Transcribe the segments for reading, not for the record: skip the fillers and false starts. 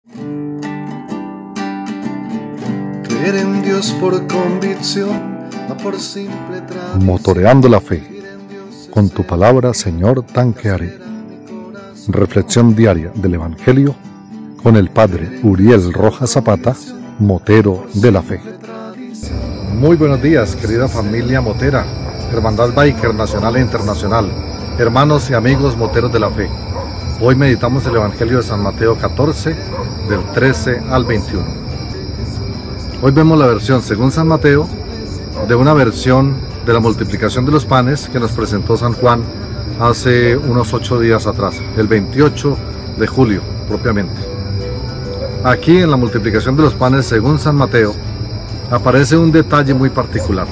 Creer en Dios por convicción, no por simple tradición. Motoreando la fe, con tu palabra, Señor, tanquearé. Reflexión diaria del Evangelio con el Padre Uriel Rojas Zapata, motero de la fe. Muy buenos días, querida familia motera, Hermandad Biker Nacional e Internacional, hermanos y amigos moteros de la fe. Hoy meditamos el Evangelio de San Mateo 14, del 13 al 21. Hoy vemos la versión según San Mateo de una versión de la multiplicación de los panes que nos presentó San Juan hace unos 8 días atrás, el 28 de julio propiamente. Aquí en la multiplicación de los panes según San Mateo aparece un detalle muy particular.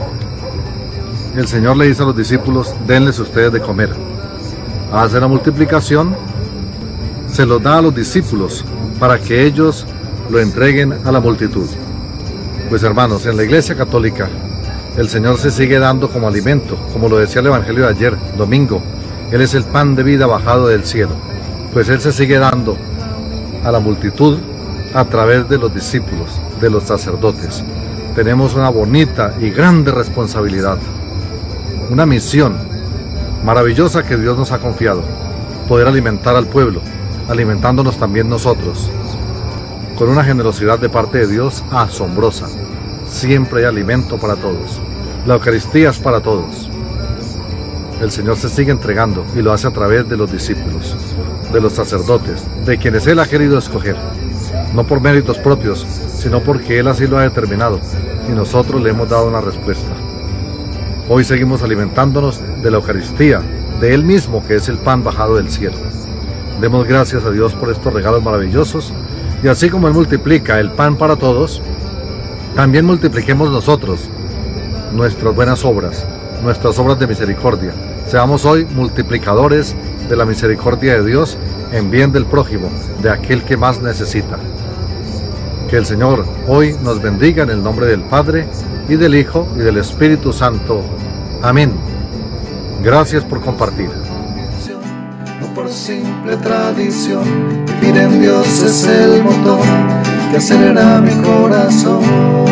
El Señor le dice a los discípulos: denles ustedes de comer. Hace la multiplicación, se los da a los discípulos para que ellos lo entreguen a la multitud. Pues hermanos, en la Iglesia Católica el Señor se sigue dando como alimento, como lo decía el Evangelio de ayer, domingo. Él es el pan de vida bajado del cielo. Pues Él se sigue dando a la multitud a través de los discípulos, de los sacerdotes. Tenemos una bonita y grande responsabilidad, una misión maravillosa que Dios nos ha confiado: poder alimentar al pueblo, alimentándonos también nosotros, con una generosidad de parte de Dios asombrosa. Siempre hay alimento para todos. La Eucaristía es para todos. El Señor se sigue entregando y lo hace a través de los discípulos, de los sacerdotes, de quienes Él ha querido escoger, no por méritos propios, sino porque Él así lo ha determinado y nosotros le hemos dado una respuesta. Hoy seguimos alimentándonos de la Eucaristía, de Él mismo, que es el pan bajado del cielo. Demos gracias a Dios por estos regalos maravillosos, y así como Él multiplica el pan para todos, también multipliquemos nosotros nuestras buenas obras, nuestras obras de misericordia. Seamos hoy multiplicadores de la misericordia de Dios en bien del prójimo, de aquel que más necesita. Que el Señor hoy nos bendiga en el nombre del Padre, y del Hijo, y del Espíritu Santo. Amén. Gracias por compartir. No por simple tradición, vivir en Dios es el motor que acelera mi corazón.